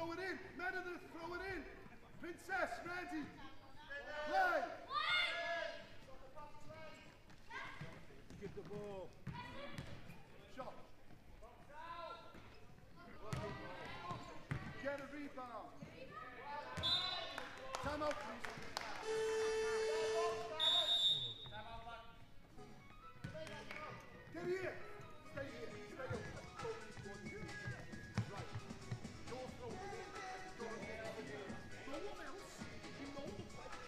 throw it in. Meredith, throw it in. Princess, ready. Play. Give the ball. Shot. Get a rebound. Time out, please. Get here. Stay here. Stay up. Right. Your throw it in. No one else. You know the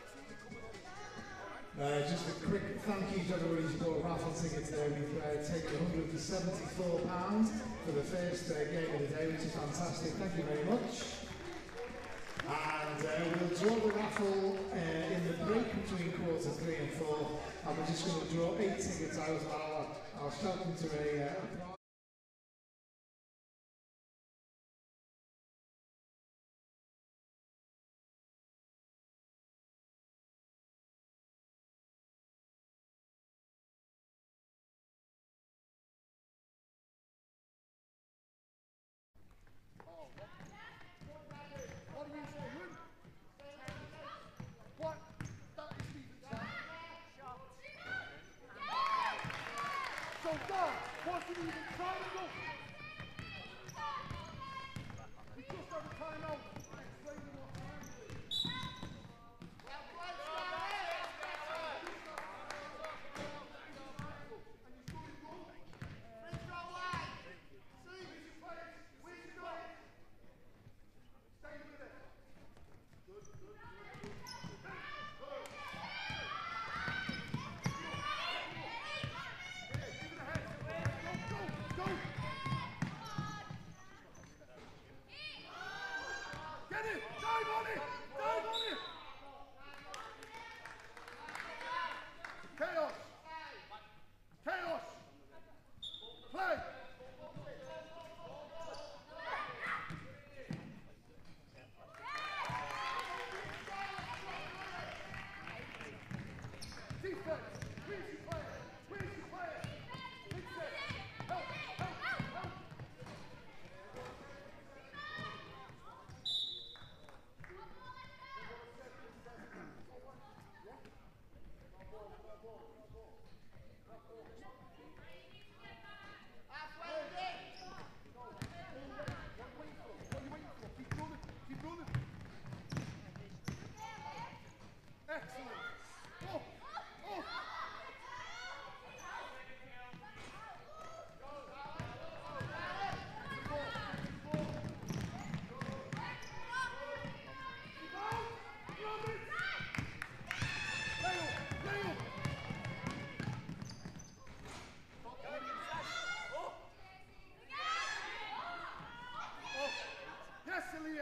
play. Just a quick thank you to everybody who's bought raffle tickets there. We've taken £174 for the first game of the day, which is fantastic. Thank you very much. And we'll draw the raffle in the break between quarter 3 and 4, and we're just going to draw 8 tickets out. I'll shout them to a Wasn't even triangle. We just had a timeout. Explain what time it is. Chaos! Chaos! Play! Defense! Where's your player? Where's your player? Help! Help! Help! Excellent. Oh, oh. Yes, Aaliyah.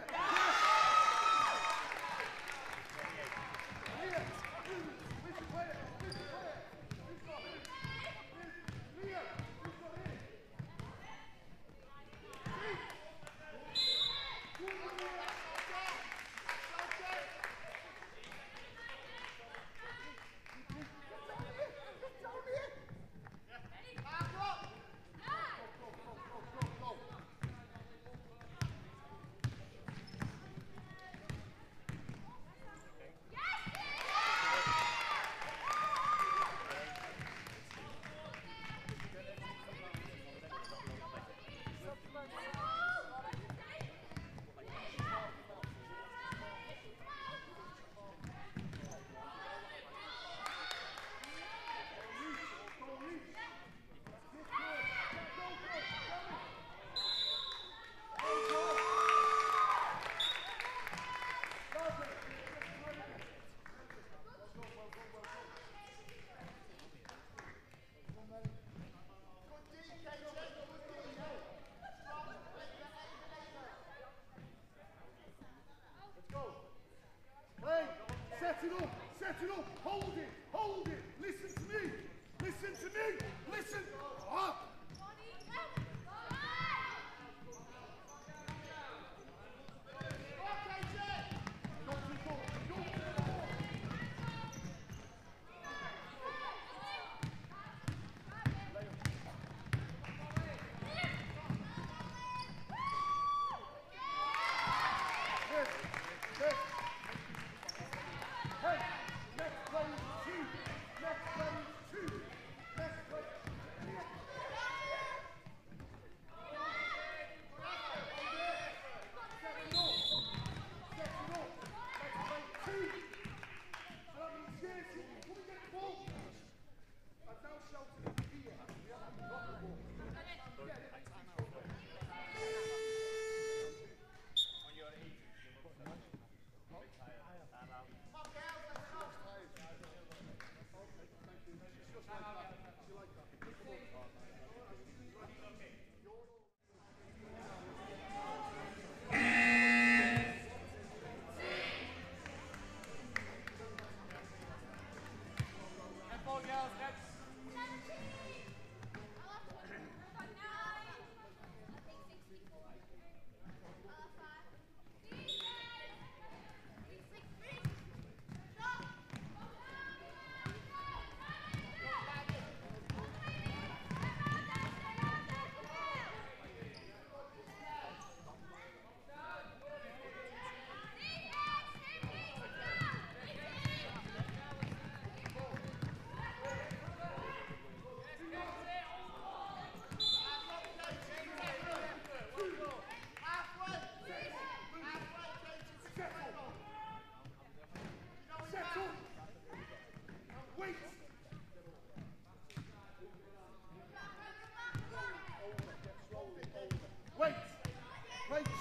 Set it up, hold it, listen to me, listen, up.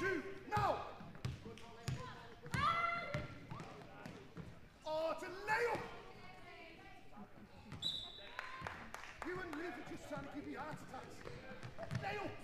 two, now! Oh, it's a layup! You and Liv are just trying to give me heart attacks. Layups!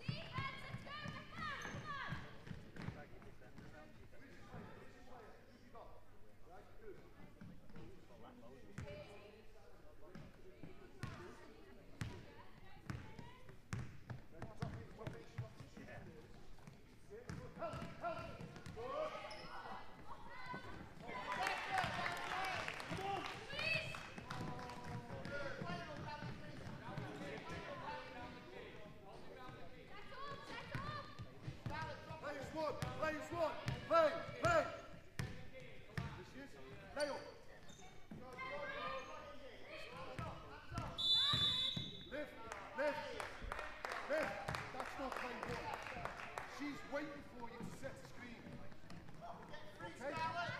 Play! Play! This is layup. Liv! Liv! Liv! That's not playing ball. She's waiting for you to set the screen. Okay?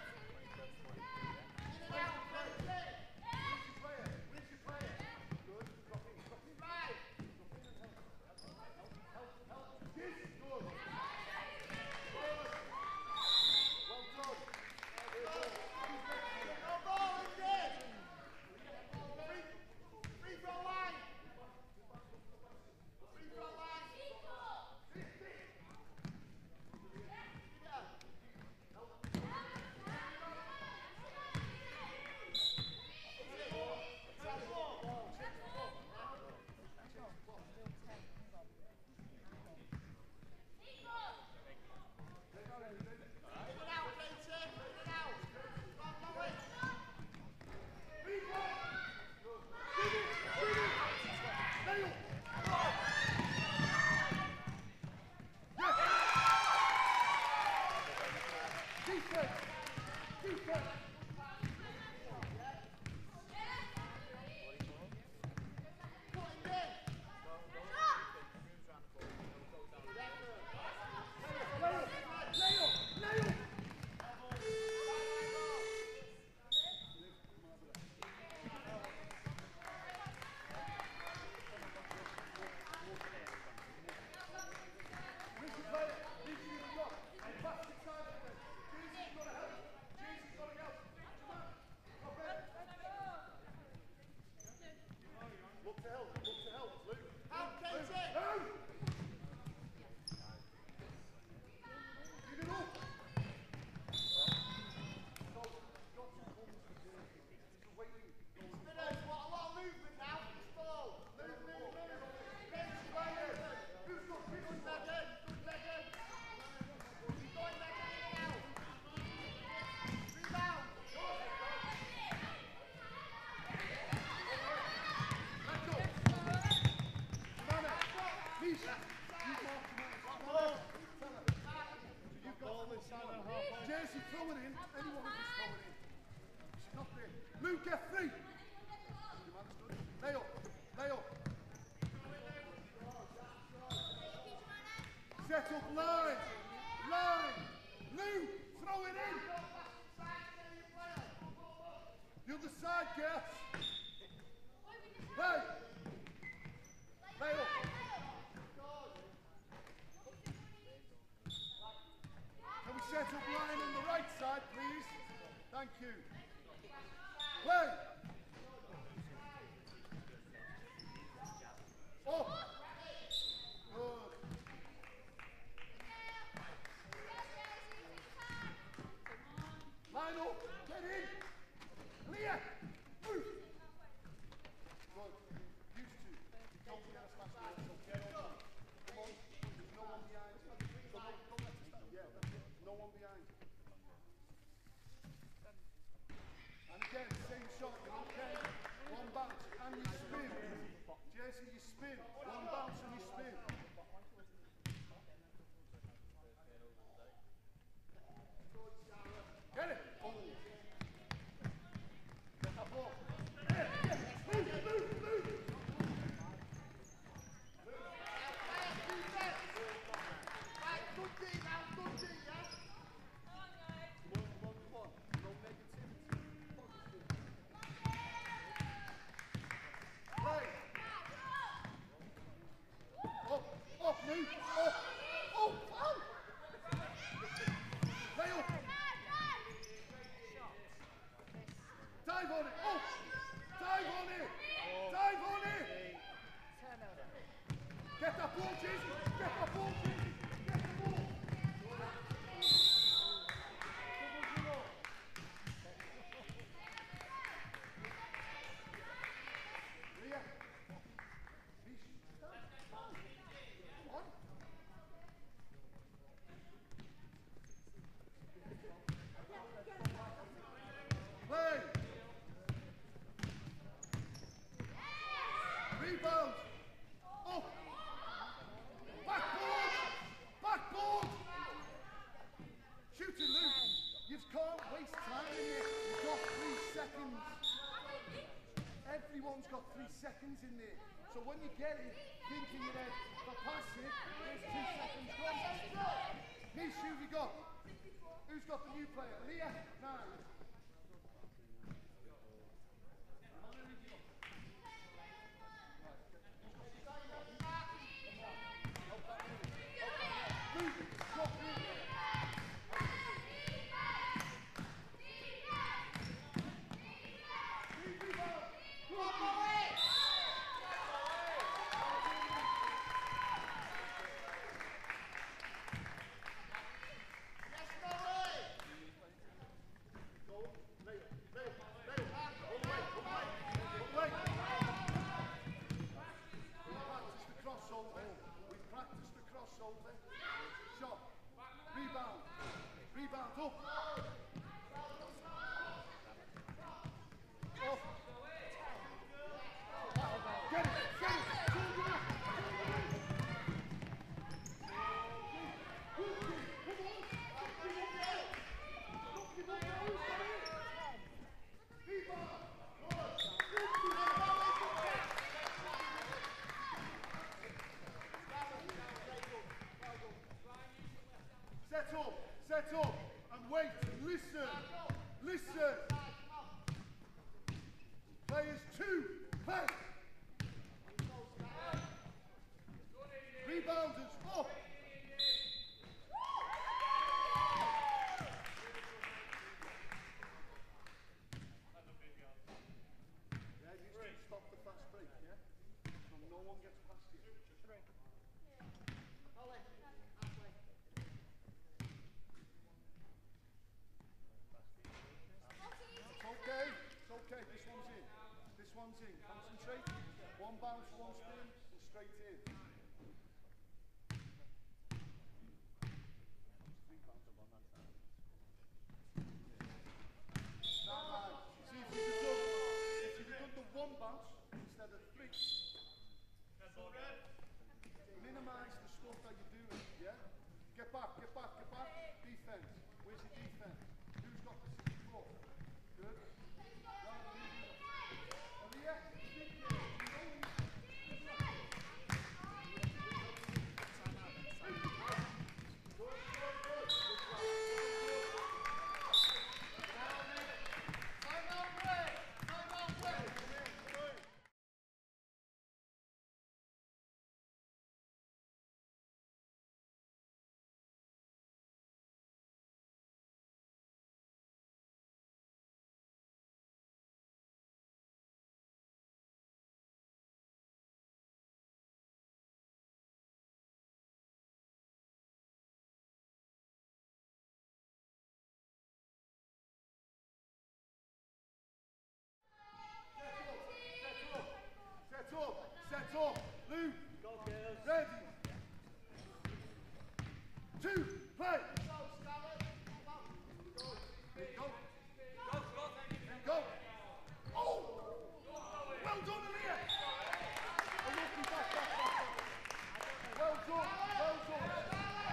Jersey throwing in, anyone who's throwing in. She's not there. Luke, get free! Lay up, lay up. Set up line, line. Luke, throw it in. The other side, girls. Lay. Lay up. Can we set up line on the right side, please? Thank you. Play. Up. Good. Line up. Get in. Clear. Move. Good. Used to. Don't forget us last night. So get on. Come on. There's no one behind you. Come on. Don't let us stop. Yeah, that's it. No one behind you. And again, same shot. Okay. One bounce and you spin. Jesse, you spin. One bounce and you spin. Get it. Oh. Get that ball. Yeah, yeah. Move, move, move. Right, good D now, good D, yeah? Come on, come on, come on. No negativity. Positive. Play. Up. waste time in there. You've got 3 seconds. Everyone's got 3 seconds in there. So when you get it, thinking you're there for passing, there's 2 seconds gone. Nish, who have you got? Who's got the new player? Leah? No. Set up and wait. Listen. Listen. Players 2, play. Rebounders up. Yeah, you just stop the fast break, yeah? So no one gets past you. Okay, this one's in. This one's in. Concentrate. 1 bounce, 1 spin, and straight in. 3 bounce up on that side. Now, see if you'd have done the 1 bounce instead of 3. Minimise the stuff that you're doing, yeah? Get back, get back, get back. Defense. Where's your defense? Who's got the 64? Good. Set up. Luke. Go, girls. Ready. 2, play. Go. Go. Oh! Well done, Aaliyah. Well done. Well done.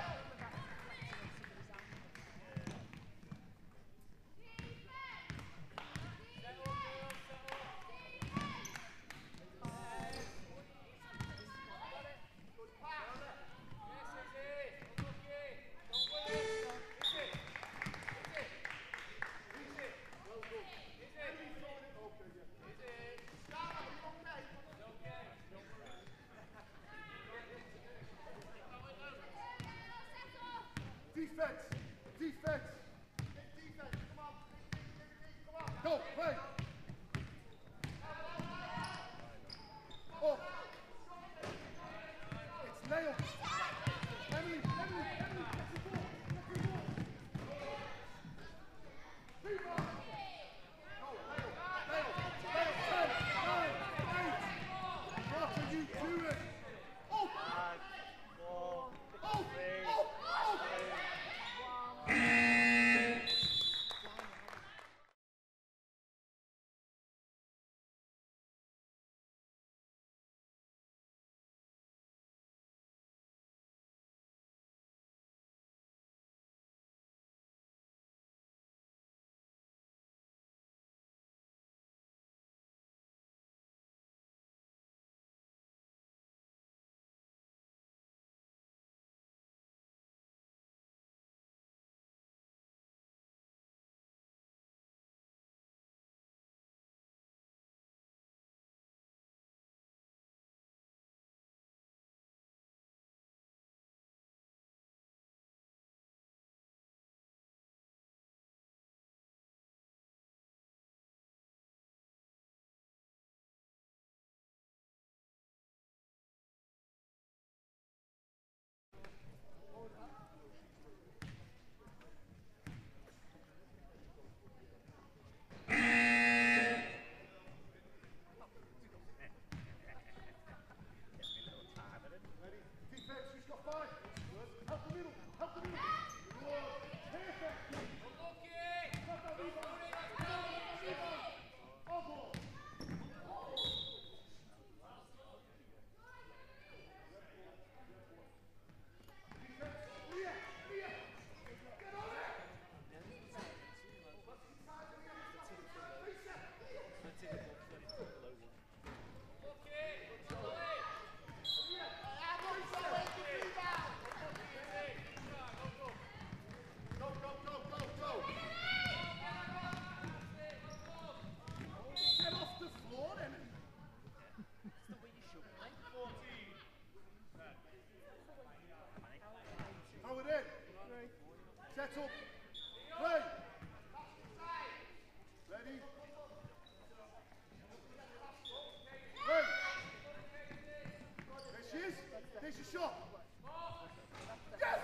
Defense! Defense! Defense! Come on! Come on! Go! Play! Oh! It's nailed! Emily! Emily! Emily! Get the ball! Get the ball! Rebound! Go! Nail! Nail! Nail! 10! 9! 8! What are you doing? Oh! 5, 4, 3, Set up. Play. Ready? Play. There she is. There's your shot. Yes!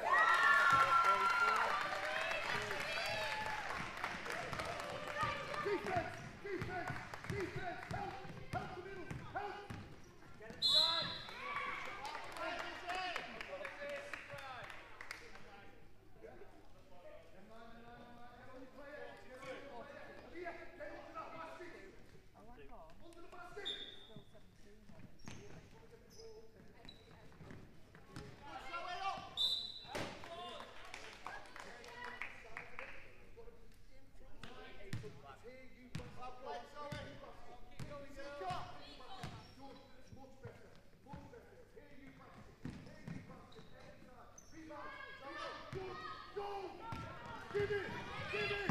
Defense! Defense! Defense! Help! Help the middle! Help! Get it right! Give it! Give it!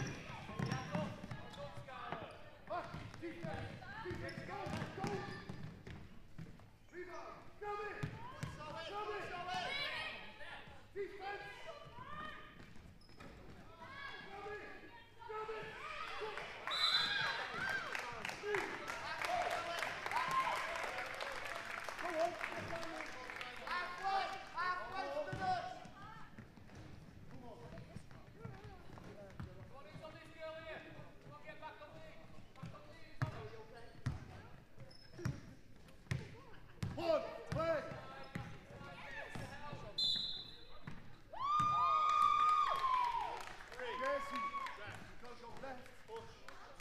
Defense! Defense! Go! Go! Rebound! Grab it! Grab it! Defense! Grab it! Grab it! Go on! Halfway! Halfway to the nuts! One, play! Jesse, you gotta go left. Push.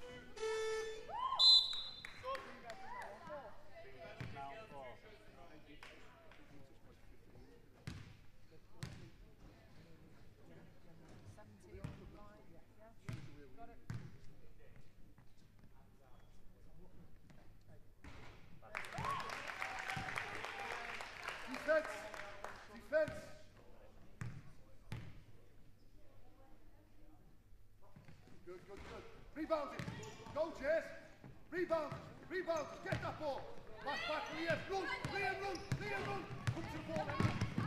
Defense! Defense! Good, good, good. Rebound it! Go, Jess! Rebound! Rebound! Get that ball! Back, back, Liam! Run! Liam, run! Liam, run! Come to the ball, Liam!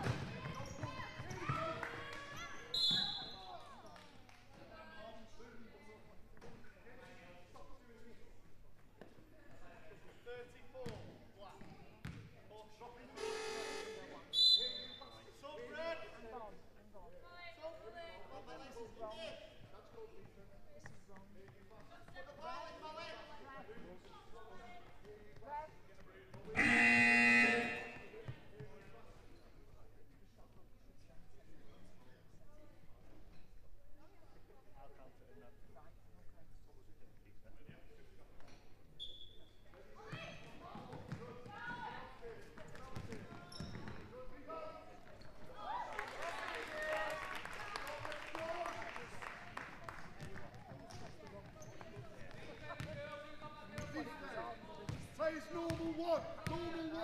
Play is normal one, go!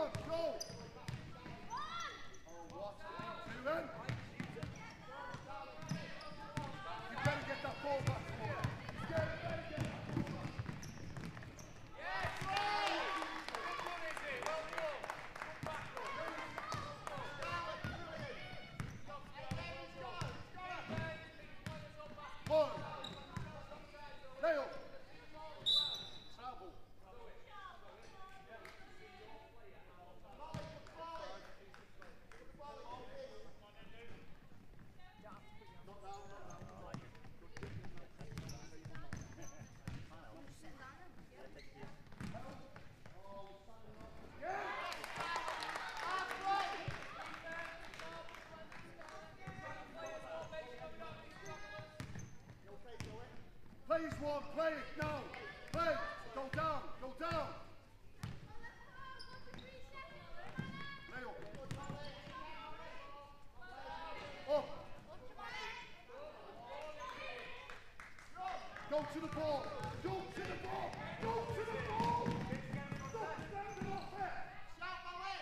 Oh, what? Two then? You better get that ball back. Get it. Yes! One. Leo. Travel. Play is one, play it now. Play, go down. Leo. Up. Go to the ball. Stop standing off it. Shout my way.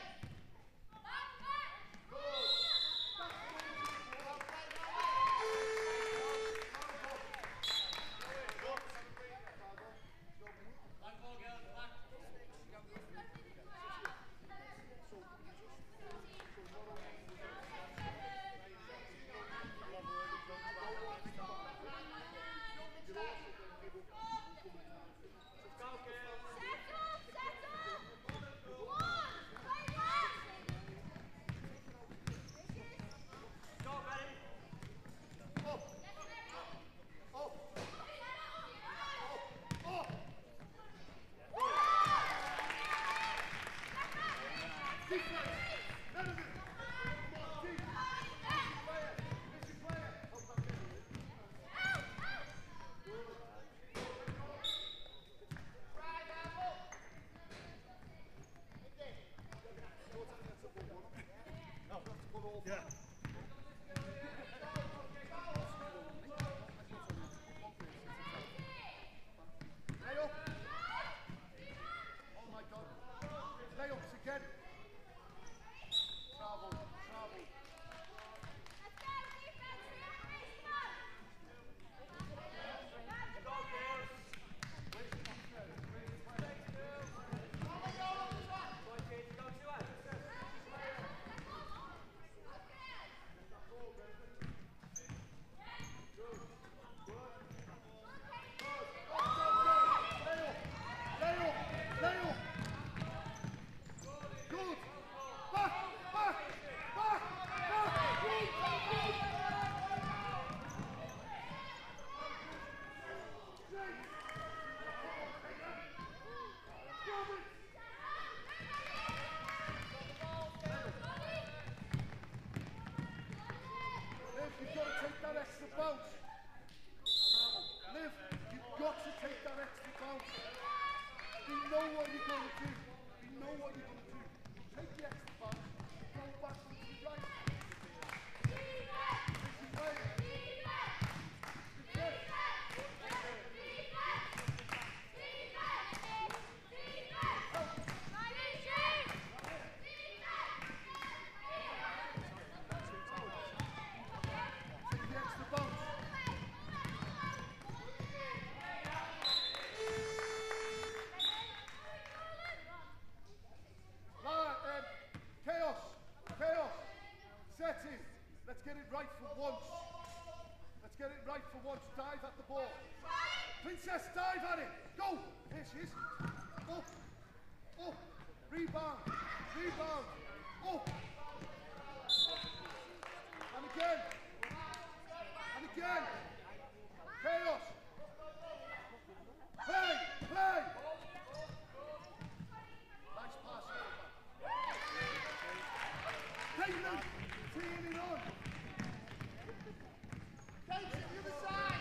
take that extra bounce. Liv, you've got to take that extra bounce. We know what you're going to do. We know what you're going to do. Take the extra bounce, go back to the right. Let's get it right for once. Let's get it right for once. Dive at the ball. Princess, dive at it. Go. Here she is. Up. Up. Rebound. Rebound. Up. And again. And again. Chaos. Play. Play. Nice pass. Caitlin. Teeing it on. Kate, to the other side.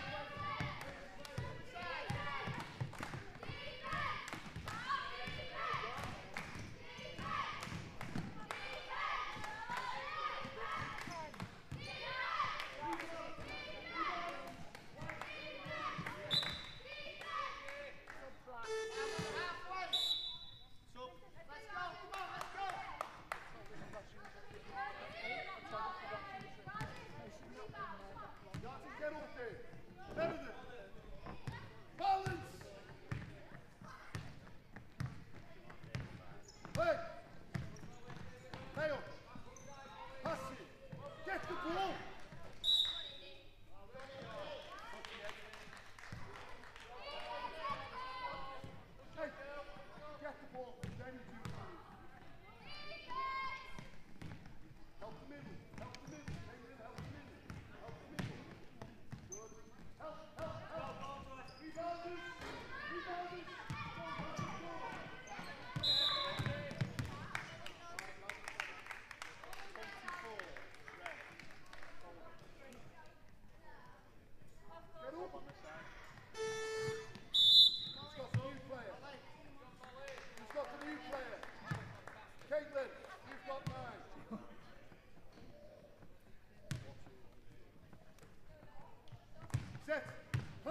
Set. Play.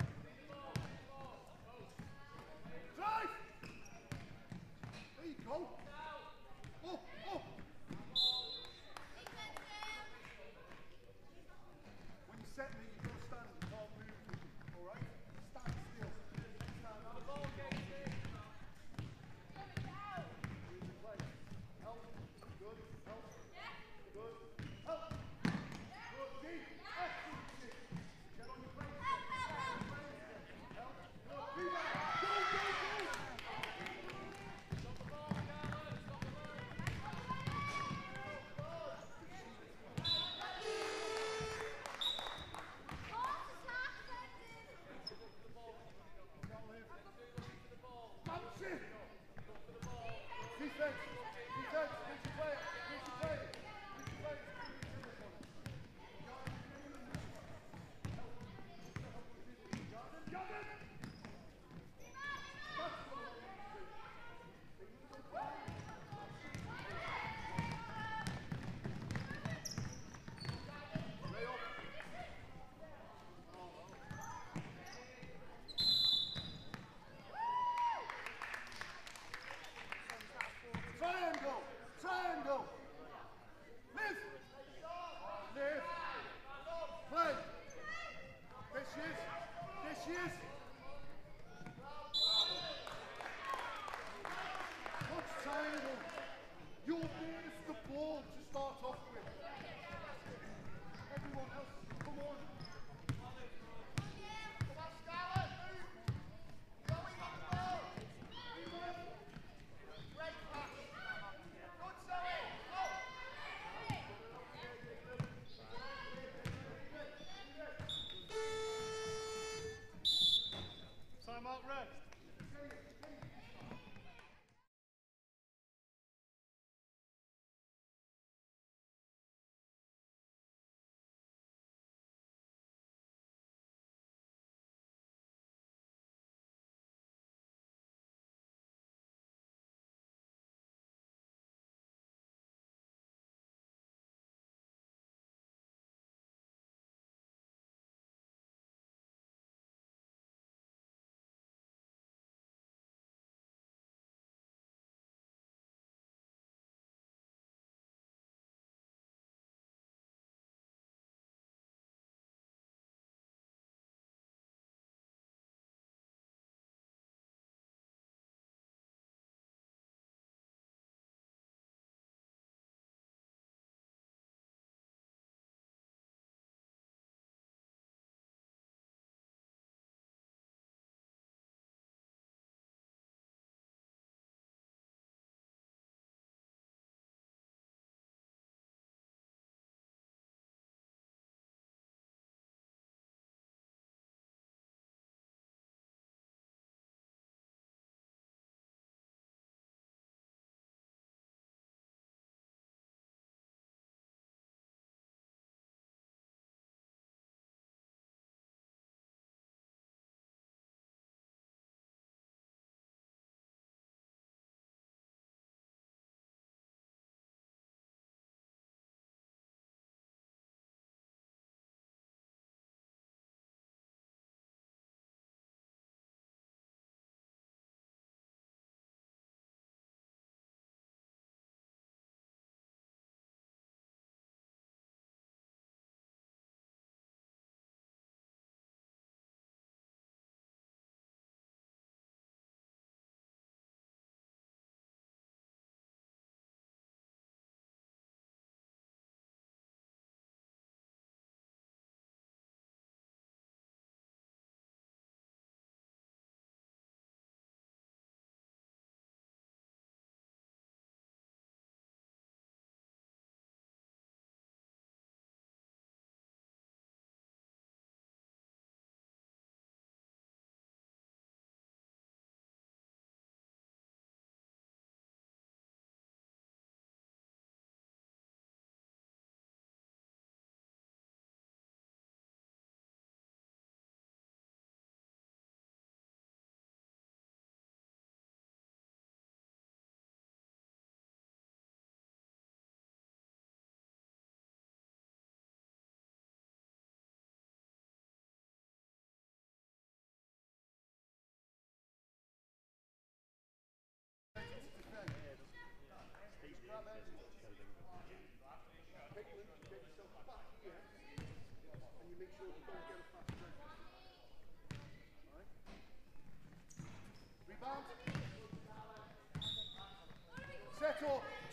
Drive. There you go. Up, up. When you set me, you don't stand. You can't move. All right? Stand still. Stand on the ball, Casey. Help. Good. Help. Good. Help. Good. Deep. Excellent.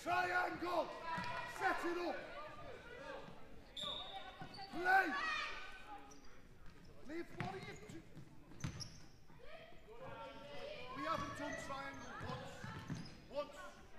Triangle. Set it up. Play. Liv, what are you doing? We haven't done triangle once.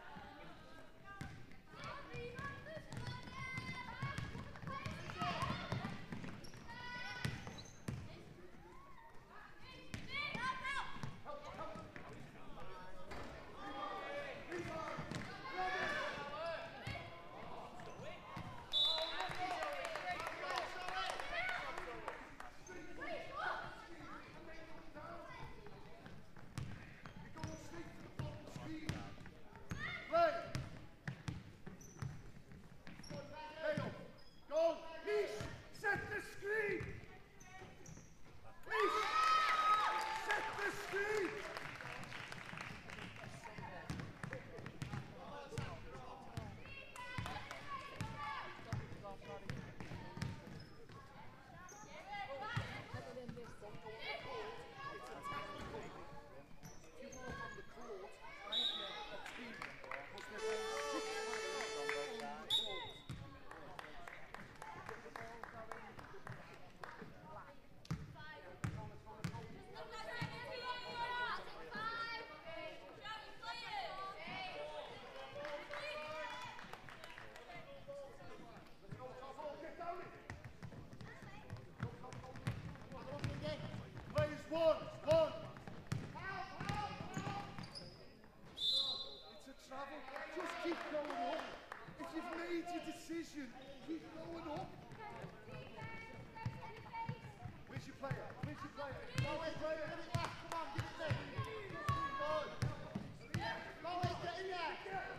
One. It's a travel. Just keep going up. If you've made your decision, keep going up. Where's your player? Go away, player. Get it left. Come on, give it there. Good. Go away, get in there.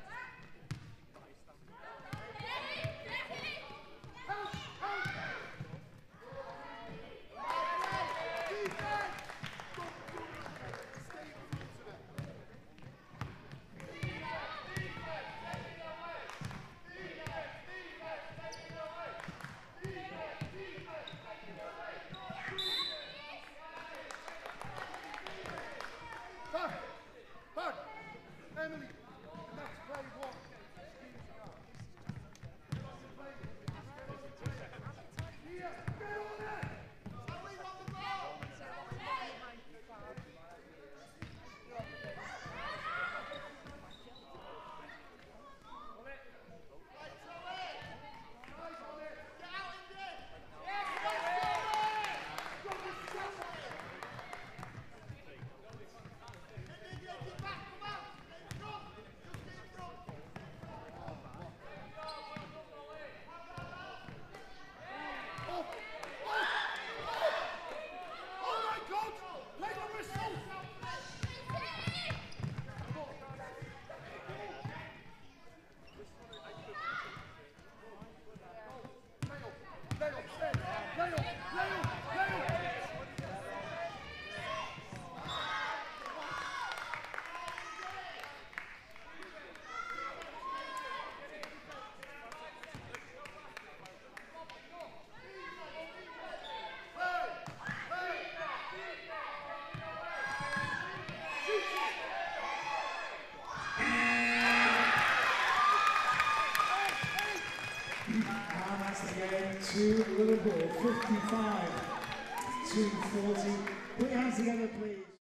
Help. Emily, let's play one. Here, get on it! Sally, on the ball! To Liverpool, 55 to 40. Put your hands together, please.